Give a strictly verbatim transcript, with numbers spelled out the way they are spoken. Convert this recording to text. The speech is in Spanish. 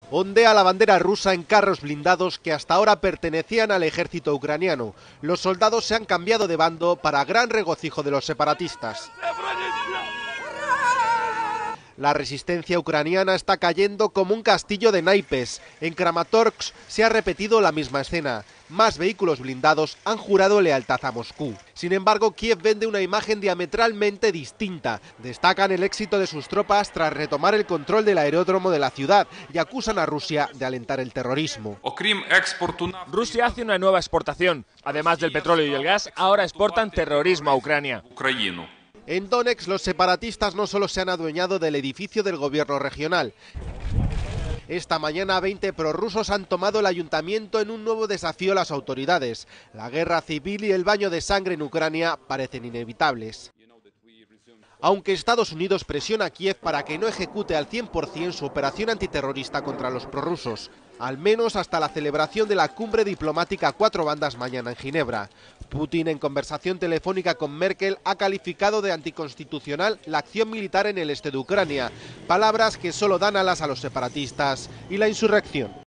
Ondea la bandera rusa en carros blindados que hasta ahora pertenecían al ejército ucraniano. Los soldados se han cambiado de bando para gran regocijo de los separatistas. La resistencia ucraniana está cayendo como un castillo de naipes. En Kramatorsk se ha repetido la misma escena. Más vehículos blindados han jurado lealtad a Moscú. Sin embargo, Kiev vende una imagen diametralmente distinta. Destacan el éxito de sus tropas tras retomar el control del aeródromo de la ciudad y acusan a Rusia de alentar el terrorismo. Rusia hace una nueva exportación. Además del petróleo y el gas, ahora exportan terrorismo a Ucrania. En Donetsk, los separatistas no solo se han adueñado del edificio del gobierno regional. Esta mañana veinte prorrusos han tomado el ayuntamiento en un nuevo desafío a las autoridades. La guerra civil y el baño de sangre en Ucrania parecen inevitables. Aunque Estados Unidos presiona a Kiev para que no ejecute al cien por cien su operación antiterrorista contra los prorrusos, al menos hasta la celebración de la cumbre diplomática a cuatro bandas mañana en Ginebra. Putin, en conversación telefónica con Merkel, ha calificado de anticonstitucional la acción militar en el este de Ucrania, palabras que solo dan alas a los separatistas y la insurrección.